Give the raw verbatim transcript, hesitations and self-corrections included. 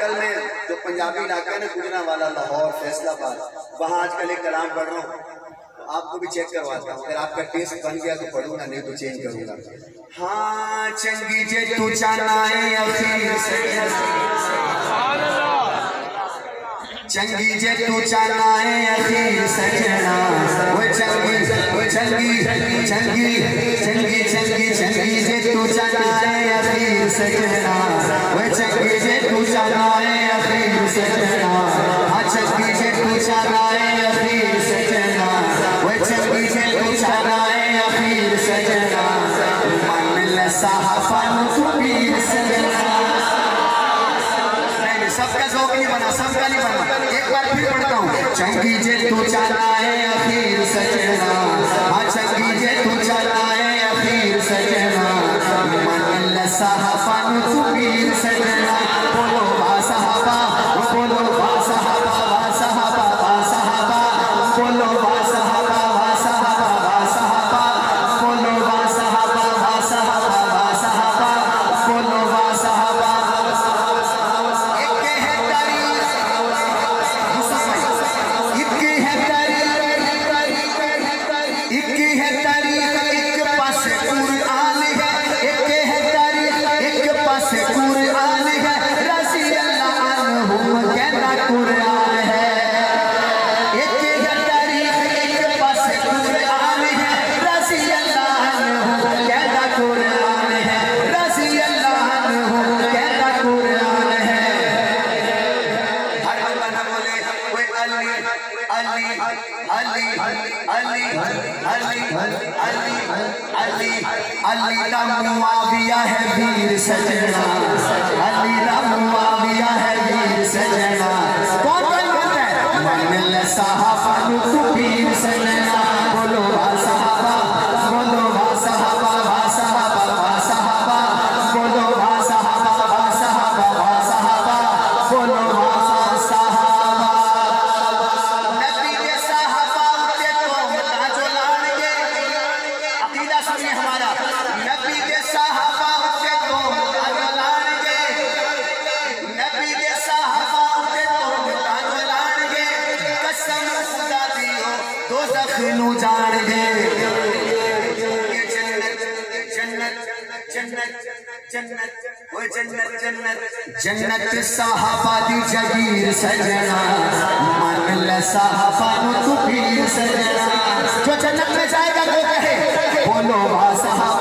आजकल मैं जो पंजाबी इलाका है ना, गुजरांवाला, लाहौर, फैसलाबाद, वहाँ आजकल एक कलाम पढ़ रहा हूँ, तो आपको भी चेक करवाता हूँ। अगर आपका टेस्ट बन गया तो पढ़ूंगा, नहीं तो चेंज करूंगा। हाँ चंगी जे तू चाहना अखीर चंगी जे तू चाहना अखीर सजना, वो चंगी वो चंगी चंगी चंगी चंगी चंगी जे तू चाहना अखीर सजना, वो चंगी जे तू चाहना अखीर सजना, हाँ चंगी जे तू चाहना अखीर सजना, वो चंगी जे तू चाहना अखीर सजना, मन ल साहफान सुबीर सजना। नहीं सबका ज़ौक़ नहीं बना, सबका नहीं बना, एक बार फिर पढ़ता हूँ। चंगी जे तू चाहना अखीर सजना, हाँ चंगी जे तू चाहना अखीर सजना, मन ल साहफान सुबीर सजना। बोलो बा साहबा, बोलो बा साहबा, बा साहबा, बा साहबा, बोलो बा साहबा, बा साहबा, बा साहबा, बोलो बा साहबा, बा साहबा, बा साहबा, बोलो बा साहबा। एक है तारीख, एक है तारीख, एक है तारीख, एक पास कुरान है, एक है तारीख, एक पास कुरान है, रज़ी अल्लाह अन्हुम कहना कुरान है। एक है तारीख, एक पास कुरान है, रज़ी अल्लाह अन्हुम कहना कुरान है, रज़ी अल्लाह अन्हुम कहना कुरान है। हर बंदा ना बोले कोई अली अली अली अली अली अली अली अली दा मुआविया है वीर सजना, अली दा मुआविया है वीर सजना। कौन कौन बोलता है? मन ल साहफान सुबीर सजना। बोलो बा साहबा, बोलो बा साहबा, बा साहबा, बा साहबा, बोलो बा साहबा, बा साहबा, बा साहबा, बोलो बा साहबा। नबी के साहबा के तोहमत जो लाएंगे, अकीदा सुनिए हमारा, नबी के साहबा के तोहमत जो लाएंगे, नबी के साहबा के तोहमत जो लाएंगे, कसम खुदा दी हो दोज़ख नू जानेंगे। ये जन्नत जन्नत जन्नत जन्नत वो जन्नत जन्नत जन्नत साहबा दी जगीर सजना, मन ल साहबा नु सुबीर सजना। जो जन्नत में जाएगा वो कहे बोलो बा साहबा।